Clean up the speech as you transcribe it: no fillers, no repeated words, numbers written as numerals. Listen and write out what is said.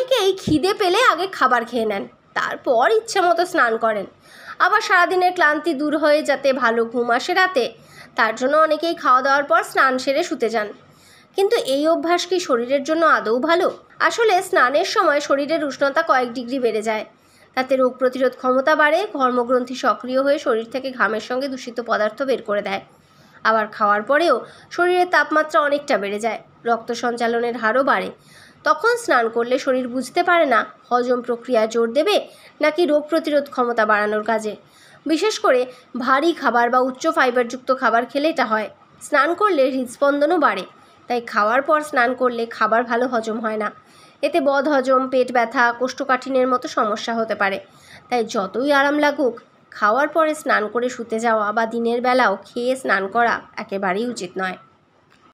অনেকেই খিদে পেলে আগে খাবার খেয়ে নেন, তারপর ইচ্ছে মতো স্নান করেন। আবার সারাদিনের ক্লান্তি দূর হয়ে যাতে ভালো ঘুম আসে রাতে, তার জন্য অনেকেই খাওয়া দাওয়ার পর স্নান সেরে শুতে যান। কিন্তু এই অভ্যাস কি শরীরের জন্য আদৌ ভালো? আসলে স্নানের সময় শরীরের উষ্ণতা কয়েক ডিগ্রি বেড়ে যায়। তাতে রোগ প্রতিরোধ ক্ষমতা বাড়ে, কর্মগ্রন্থি সক্রিয় হয়ে শরীর থেকে ঘামের সঙ্গে দূষিত পদার্থ বের করে দেয়। আবার খাওয়ার পরেও শরীরের তাপমাত্রা অনেকটা বেড়ে যায়, রক্ত সঞ্চালনের হারও বাড়ে। তখন স্নান করলে শরীর বুঝতে পারে না হজম প্রক্রিয়া জোর দেবে নাকি রোগ প্রতিরোধ ক্ষমতা বাড়ানোর কাজে। বিশেষ করে ভারী খাবার বা উচ্চ ফাইবারযুক্ত খাবার খেলে এটা হয়। স্নান করলে হৃদস্পন্দনও বাড়ে, তাই খাওয়ার পর স্নান করলে খাবার ভালো হজম হয় না। এতে বদহজম, পেট ব্যথা, কোষ্ঠকাঠিন্যের মতো সমস্যা হতে পারে। তাই যতই আরাম লাগুক, খাওয়ার পরে স্নান করে শুতে যাওয়া বা দিনের বেলাও খেয়ে স্নান করা একেবারেই উচিত নয়।